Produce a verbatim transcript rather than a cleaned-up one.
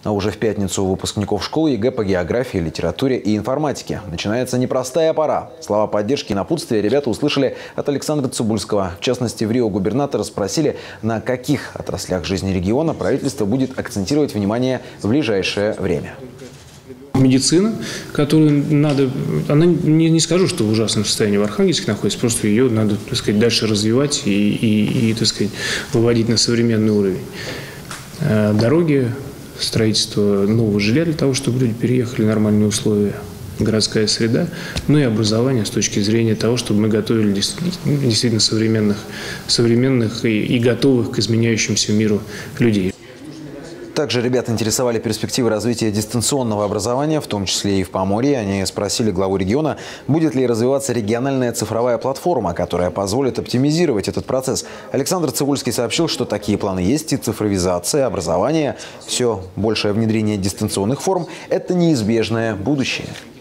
А уже в пятницу у выпускников школы ЕГЭ по географии, литературе и информатике. Начинается непростая пора. Слова поддержки и напутствия ребята услышали от Александра Цыбульского. В частности, в Рио губернатора спросили, на каких отраслях жизни региона правительство будет акцентировать внимание в ближайшее время. Медицина, которую надо, она не, не скажу, что в ужасном состоянии в Архангельске находится, просто ее надо, так сказать, дальше развивать и, и, и так сказать, выводить на современный уровень. Дороги, строительство нового жилья для того, чтобы люди переехали в нормальные условия, городская среда, ну и образование с точки зрения того, чтобы мы готовили действительно современных, современных и, и готовых к изменяющемуся миру людей. Также ребят интересовали перспективы развития дистанционного образования, в том числе и в Поморье. Они спросили главу региона, будет ли развиваться региональная цифровая платформа, которая позволит оптимизировать этот процесс. Александр Цыбульский сообщил, что такие планы есть, и цифровизация, образование, все большее внедрение дистанционных форм – это неизбежное будущее.